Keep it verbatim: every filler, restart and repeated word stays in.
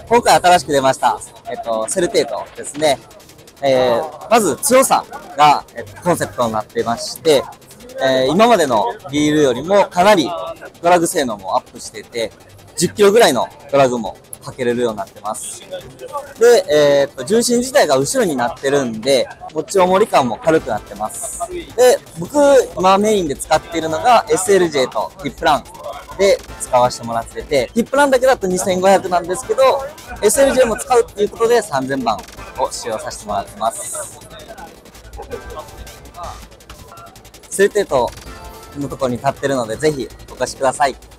今回新しく出ました、えっと、セルテートですね。えー、まず強さが、えっと、コンセプトになっていまして、えー、今までのビールよりもかなりドラグ性能もアップしていて、じゅっキロぐらいのドラグもかけれるようになってます。で、えー、っと、重心自体が後ろになってるんで、持ち重り感も軽くなってます。で、僕、今メインで使っているのが エスエルジェー とティップランで使わせてもらってて、ティップランだけだとにせんごひゃくなんですけど、エスエルジェー も使うっていうことでさんぜんばんを使用させてもらってます。セルテートのところに立ってるので、ぜひお越しください。